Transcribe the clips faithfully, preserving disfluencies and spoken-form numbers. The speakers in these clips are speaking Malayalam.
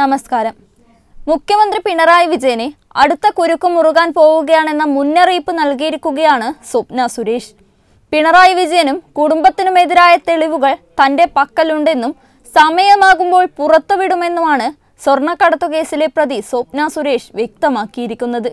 നമസ്കാരം. മുഖ്യമന്ത്രി പിണറായി വിജയനെ അടുത്ത കുരുക്ക് മുറുകാൻ പോവുകയാണെന്ന മുന്നറിയിപ്പ് നൽകിയിരിക്കുകയാണ് സ്വപ്ന സുരേഷ്. പിണറായി വിജയനും കുടുംബത്തിനുമെതിരായ തെളിവുകൾ തന്റെ പക്കലുണ്ടെന്നും സമയമാകുമ്പോൾ പുറത്തുവിടുമെന്നുമാണ് സ്വർണ്ണക്കടത്തു കേസിലെ പ്രതി സ്വപ്ന സുരേഷ് വ്യക്തമാക്കിയിരിക്കുന്നത്.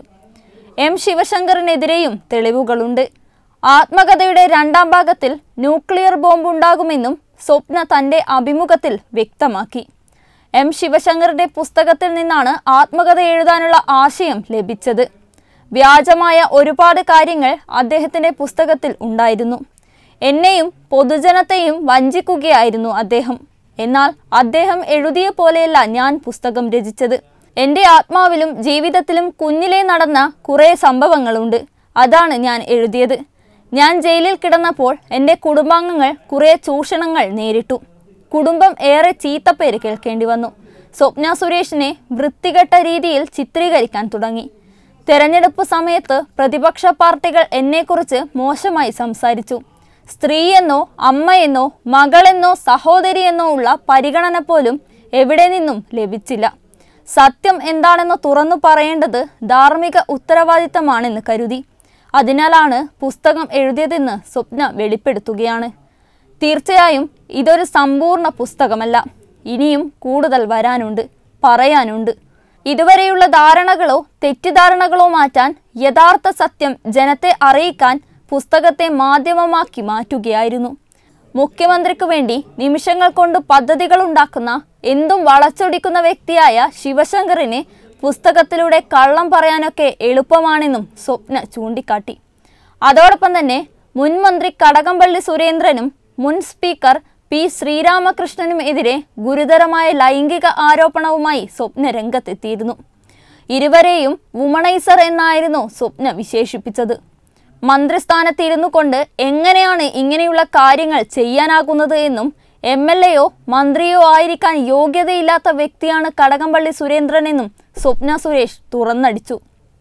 എം ശിവശങ്കറിനെതിരെയും തെളിവുകളുണ്ട്. ആത്മകഥയുടെ രണ്ടാം ഭാഗത്തിൽ ന്യൂക്ലിയർ ബോംബുണ്ടാകുമെന്നും സ്വപ്ന തന്റെ അഭിമുഖത്തിൽ വ്യക്തമാക്കി. എം ശിവശങ്കറിന്റെ പുസ്തകത്തിൽ നിന്നാണ് ആത്മകഥ എഴുതാനുള്ള ആശയം ലഭിച്ചത്. വ്യാജമായ ഒരുപാട് കാര്യങ്ങൾ അദ്ദേഹത്തിന്റെ പുസ്തകത്തിൽ ഉണ്ടായിരുന്നു. എന്നെയും പൊതുജനത്തെയും വഞ്ചിക്കുകയായിരുന്നു അദ്ദേഹം. എന്നാൽ അദ്ദേഹം എഴുതിയ പോലെയല്ല ഞാൻ പുസ്തകം രചിച്ചത്. എൻ്റെ ആത്മാവിലും ജീവിതത്തിലും കുഞ്ഞിലേ നടന്ന കുറേ സംഭവങ്ങളുണ്ട്. അതാണ് ഞാൻ എഴുതിയത്. ഞാൻ ജയിലിൽ കിടന്നപ്പോൾ എൻ്റെ കുടുംബാംഗങ്ങൾ കുറേ ചൂഷണങ്ങൾ നേരിട്ടു. കുടുംബം ഏറെ ചീത്തപ്പേര് കേൾക്കേണ്ടി വന്നു. സ്വപ്ന സുരേഷിനെ വൃത്തികെട്ട രീതിയിൽ ചിത്രീകരിക്കാൻ തുടങ്ങി. തെരഞ്ഞെടുപ്പ് സമയത്ത് പ്രതിപക്ഷ പാർട്ടികൾ എന്നെക്കുറിച്ച് മോശമായി സംസാരിച്ചു. സ്ത്രീയെന്നോ അമ്മയെന്നോ മകളെന്നോ സഹോദരിയെന്നോ ഉള്ള പരിഗണന പോലും എവിടെ നിന്നും ലഭിച്ചില്ല. സത്യം എന്താണെന്ന് തുറന്നു പറയേണ്ടത് ധാർമ്മിക ഉത്തരവാദിത്തമാണെന്ന് കരുതി. അതിനാലാണ് പുസ്തകം എഴുതിയതെന്ന് സ്വപ്ന വെളിപ്പെടുത്തുകയാണ്. തീർച്ചയായും ഇതൊരു സമ്പൂർണ്ണ പുസ്തകമല്ല. ഇനിയും കൂടുതൽ വരാനുണ്ട്, പറയാനുണ്ട്. ഇതുവരെയുള്ള ധാരണകളോ തെറ്റിദ്ധാരണകളോ മാറ്റാൻ, യഥാർത്ഥ സത്യം ജനത്തെ അറിയിക്കാൻ പുസ്തകത്തെ മാധ്യമമാക്കി മാറ്റുകയായിരുന്നു. മുഖ്യമന്ത്രിക്ക് വേണ്ടി നിമിഷങ്ങൾ കൊണ്ട് പദ്ധതികളുണ്ടാക്കുന്ന, എന്തും വളച്ചൊടിക്കുന്ന വ്യക്തിയായ ശിവശങ്കറിനെ പുസ്തകത്തിലൂടെ കള്ളം പറയാനൊക്കെ എളുപ്പമാണെന്നും സ്വപ്ന ചൂണ്ടിക്കാട്ടി. അതോടൊപ്പം തന്നെ മുൻ മന്ത്രി കടകംപള്ളി സുരേന്ദ്രനും മുൻ സ്പീക്കർ പി ശ്രീരാമകൃഷ്ണനും എതിരെ ഗുരുതരമായ ലൈംഗിക ആരോപണവുമായി സ്വപ്ന രംഗത്തെത്തിയിരുന്നു. ഇരുവരെയും വുമണൈസർ എന്നായിരുന്നു സ്വപ്ന വിശേഷിപ്പിച്ചത്. മന്ത്രിസ്ഥാനത്തിരുന്നു കൊണ്ട് എങ്ങനെയാണ് ഇങ്ങനെയുള്ള കാര്യങ്ങൾ ചെയ്യാനാകുന്നത് എന്നും എം എൽ എയോ മന്ത്രിയോ ആയിരിക്കാൻ യോഗ്യതയില്ലാത്ത വ്യക്തിയാണ് കടകംപള്ളി സുരേന്ദ്രനെന്നും സ്വപ്ന സുരേഷ് തുറന്നടിച്ചു.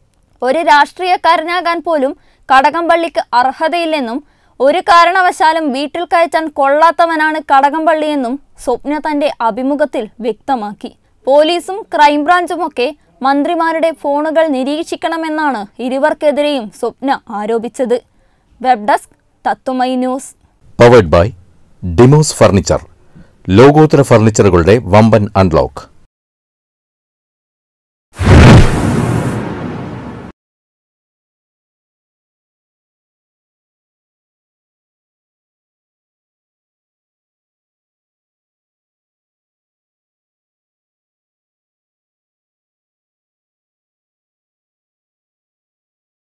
ഒരു രാഷ്ട്രീയക്കാരനാകാൻ പോലും കടകംപള്ളിക്ക് അർഹതയില്ലെന്നും ഒരു കാരണവശാലും വീട്ടിൽ കയറ്റാൻ കൊള്ളാത്തവനാണ് കടകംപള്ളിയെന്നും സ്വപ്ന തന്റെ അഭിമുഖത്തിൽ വ്യക്തമാക്കി. പോലീസും ക്രൈംബ്രാഞ്ചുമൊക്കെ മന്ത്രിമാരുടെ ഫോണുകൾ നിരീക്ഷിക്കണമെന്നാണ് ഇരുവർക്കെതിരെയും സ്വപ്ന ആരോപിച്ചത്. Web desk Tatwamayi news. Powered by Demos furniture. ലോകോത്തര ഫർണിച്ചറുകളുടെ വമ്പൻ അൺലോക്ക്.